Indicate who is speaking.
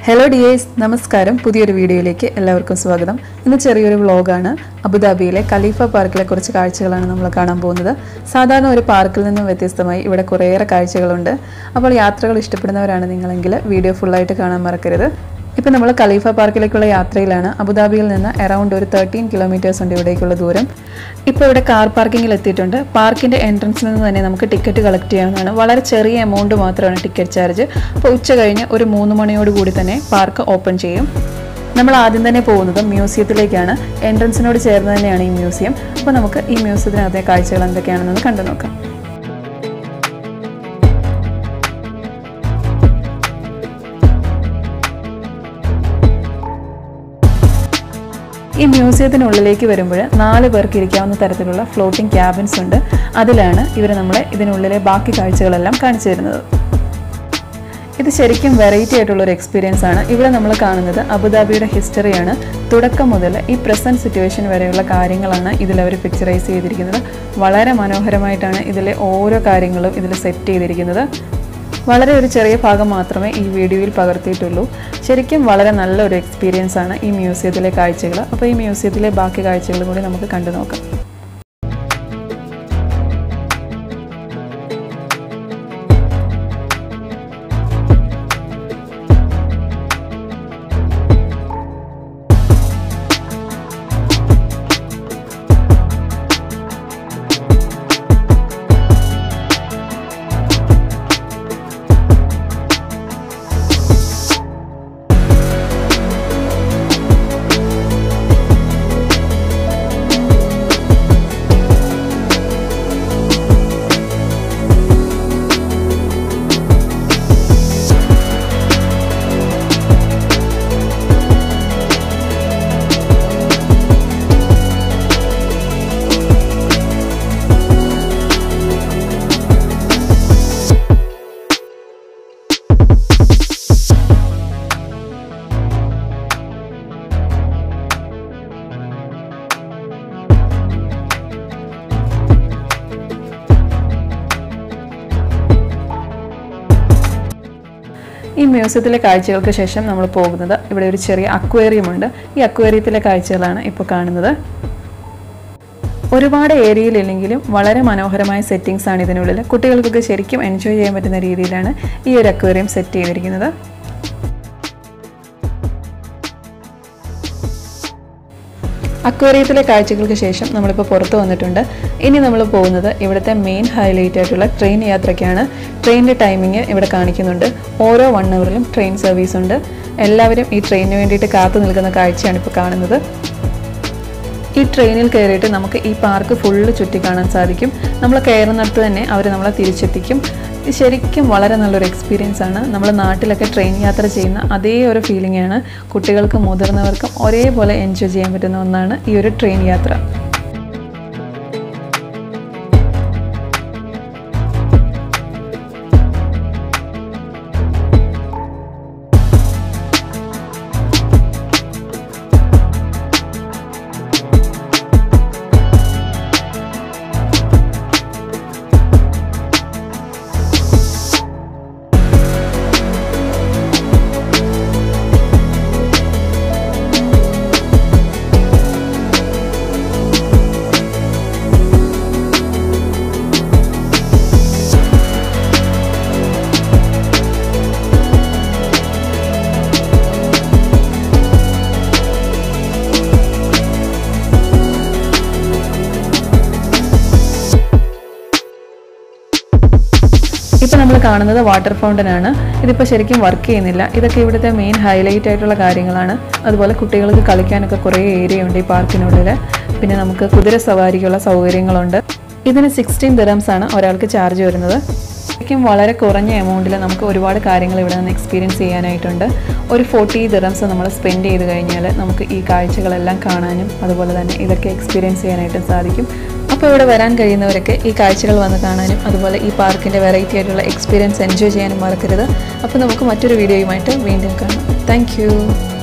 Speaker 1: Hello dears, നമസ്കാരം പുതിയൊരു വീഡിയോയിലേക്ക് എല്ലാവർക്കും സ്വാഗതം. ഇന്ന് ചെറിയൊരു വ്ലോഗാണ്. അബുദാബിയിലെ ഖലീഫ പാർക്കിലെ കുറച്ച് കാഴ്ചകളാണ് നമ്മൾ കാണാൻ പോകുന്നത്. സാധാരണ ഒരു പാർക്കിൽ നിന്നും വ്യത്യസ്തമായി ഇവിടെ കുറേയേറെ കാഴ്ചകളുണ്ട്. അപ്പോൾ യാത്രകൾ ഇഷ്ടപ്പെടുന്നവരാണ് നിങ്ങളെങ്കിൽ വീഡിയോ ഫുൾ ആയിട്ട് കാണാൻ മറക്കരുത്. ഇപ്പോൾ നമ്മൾ ഖലീഫ പാർക്കിലേക്കുള്ള യാത്രയിലാണ്. അബുദാബിയിൽ നിന്ന് അറൗണ്ട് ഒരു 13 കിലോമീറ്റേഴ്സ് ഉണ്ട് ഇവിടേക്കുള്ള ദൂരം. ഇപ്പോൾ ഇവിടെ കാർ പാർക്കിങ്ങിൽ എത്തിയിട്ടുണ്ട്. പാർക്കിൻ്റെ എൻട്രൻസിൽ നിന്ന് തന്നെ നമുക്ക് ടിക്കറ്റ് കളക്ട് ചെയ്യാവുന്നതാണ്. വളരെ ചെറിയ എമൗണ്ട് മാത്രമാണ് ടിക്കറ്റ് ചാർജ്. അപ്പോൾ ഉച്ച കഴിഞ്ഞ് ഒരു 3 മണിയോട് കൂടി തന്നെ പാർക്ക് ഓപ്പൺ ചെയ്യും. നമ്മൾ ആദ്യം തന്നെ പോകുന്നത് മ്യൂസിയത്തിലേക്കാണ്. എൻട്രൻസിനോട് ചേർന്ന് തന്നെയാണ് ഈ മ്യൂസിയം. അപ്പോൾ നമുക്ക് ഈ മ്യൂസിയത്തിനകത്തെ കാഴ്ചകൾ എന്തൊക്കെയാണെന്ന് കണ്ടു നോക്കാം. ഈ മ്യൂസിയത്തിനുള്ളിലേക്ക് വരുമ്പോൾ 4 പേർക്ക് ഇരിക്കാവുന്ന തരത്തിലുള്ള ഫ്ലോട്ടിംഗ് ക്യാബിൻസ് ഉണ്ട്. അതിലാണ് ഇവർ നമ്മളെ ഇതിനുള്ളിലെ ബാക്കി കാഴ്ചകളെല്ലാം കാണിച്ചു തരുന്നത്. ഇത് ശരിക്കും വെറൈറ്റി ആയിട്ടുള്ളൊരു എക്സ്പീരിയൻസ് ആണ്. ഇവിടെ നമ്മൾ കാണുന്നത് അബുദാബിയുടെ ഹിസ്റ്ററിയാണ്. തുടക്കം മുതൽ ഈ പ്രസൻറ്റ് സിറ്റുവേഷൻ വരെയുള്ള കാര്യങ്ങളാണ് ഇതിലവർ പിക്ചറൈസ് ചെയ്തിരിക്കുന്നത്. വളരെ മനോഹരമായിട്ടാണ് ഇതിലെ ഓരോ കാര്യങ്ങളും ഇതിൽ സെറ്റ് ചെയ്തിരിക്കുന്നത്. വളരെ ഒരു ചെറിയ ഭാഗം മാത്രമേ ഈ വീഡിയോയിൽ പകർത്തിയിട്ടുള്ളൂ. ശരിക്കും വളരെ നല്ലൊരു എക്സ്പീരിയൻസ് ആണ് ഈ മ്യൂസിയത്തിലെ കാഴ്ചകൾ. അപ്പോൾ ഈ മ്യൂസിയത്തിലെ ബാക്കി കാഴ്ചകളും കൂടി നമുക്ക് കണ്ടു നോക്കാം. ഈ മ്യൂസിയത്തിലെ കാഴ്ചകൾക്ക് ശേഷം നമ്മൾ പോകുന്നത് ഇവിടെ ഒരു ചെറിയ അക്വേറിയം ഉണ്ട്. ഈ അക്വേറിയത്തിലെ കാഴ്ചകളാണ് ഇപ്പോൾ കാണുന്നത്. ഒരുപാട് ഏരിയയിലില്ലെങ്കിലും വളരെ മനോഹരമായ സെറ്റിങ്സ് ആണ് ഇതിനുള്ളിൽ. കുട്ടികൾക്കൊക്കെ ശരിക്കും എൻജോയ് ചെയ്യാൻ പറ്റുന്ന രീതിയിലാണ് ഈ ഒരു അക്വേറിയം സെറ്റ് ചെയ്തിരിക്കുന്നത്. അക്വേറിയത്തിലെ കാഴ്ചകൾക്ക് ശേഷം നമ്മളിപ്പോൾ പുറത്ത് വന്നിട്ടുണ്ട്. ഇനി നമ്മൾ പോകുന്നത് ഇവിടുത്തെ മെയിൻ ഹൈലൈറ്റ് ആയിട്ടുള്ള ട്രെയിൻ യാത്രയ്ക്കാണ്. ട്രെയിനിൻ്റെ ടൈമിങ് ഇവിടെ കാണിക്കുന്നുണ്ട്. ഓരോ 1 അവറിലും ട്രെയിൻ സർവീസ് ഉണ്ട്. എല്ലാവരും ഈ ട്രെയിനിന് വേണ്ടിയിട്ട് കാത്തു നിൽക്കുന്ന കാഴ്ചയാണ് ഇപ്പോൾ കാണുന്നത്. ഈ ട്രെയിനിൽ കയറിയിട്ട് നമുക്ക് ഈ പാർക്ക് ഫുള്ള് ചുറ്റി കാണാൻ സാധിക്കും. നമ്മൾ കയറുന്നിടത്ത് തന്നെ അവർ നമ്മളെ തിരിച്ചെത്തിക്കും. ഇത് ശരിക്കും വളരെ നല്ലൊരു എക്സ്പീരിയൻസ് ആണ്. നമ്മൾ നാട്ടിലൊക്കെ ട്രെയിൻ യാത്ര ചെയ്യുന്ന അതേ ഒരു ഫീലിംഗ് ആണ്. കുട്ടികൾക്കും മുതിർന്നവർക്കും ഒരേപോലെ എൻജോയ് ചെയ്യാൻ പറ്റുന്ന ഒന്നാണ് ഈ ഒരു ട്രെയിൻ യാത്ര. ഇപ്പോൾ നമ്മൾ കാണുന്നത് വാട്ടർ ഫൗണ്ടൻ ആണ്. ഇതിപ്പോൾ ശരിക്കും വർക്ക് ചെയ്യുന്നില്ല. ഇതൊക്കെ ഇവിടുത്തെ മെയിൻ ഹൈലൈറ്റ് ആയിട്ടുള്ള കാര്യങ്ങളാണ്. അതുപോലെ കുട്ടികൾക്ക് കളിക്കാനൊക്കെ കുറേ ഏരിയ ഉണ്ട് ഈ പാർക്കിനുള്ളിൽ. പിന്നെ നമുക്ക് കുതിര സവാരിക്കുള്ള സൗകര്യങ്ങളുണ്ട്. ഇതിന് 16 ദിർഹംസ് ആണ് ഒരാൾക്ക് ചാർജ് വരുന്നത്. ശരിക്കും വളരെ കുറഞ്ഞ എമൗണ്ടിൽ നമുക്ക് ഒരുപാട് കാര്യങ്ങൾ ഇവിടെ നിന്ന് എക്സ്പീരിയൻസ് ചെയ്യാനായിട്ടുണ്ട്. ഒരു 40 ദിർഹംസ് നമ്മൾ സ്പെൻഡ് ചെയ്ത് കഴിഞ്ഞാൽ നമുക്ക് ഈ കാഴ്ചകളെല്ലാം കാണാനും അതുപോലെ തന്നെ ഇതൊക്കെ എക്സ്പീരിയൻസ് ചെയ്യാനായിട്ടും സാധിക്കും. അപ്പോൾ ഇവിടെ വരാൻ കഴിയുന്നവരൊക്കെ ഈ കാഴ്ചകൾ വന്ന് കാണാനും അതുപോലെ ഈ പാർക്കിൻ്റെ വെറൈറ്റി ആയിട്ടുള്ള എക്സ്പീരിയൻസ് എൻജോയ് ചെയ്യാനും മറക്കരുത്. അപ്പോൾ നമുക്ക് മറ്റൊരു വീഡിയോയുമായിട്ട് വീണ്ടും കാണാം. താങ്ക്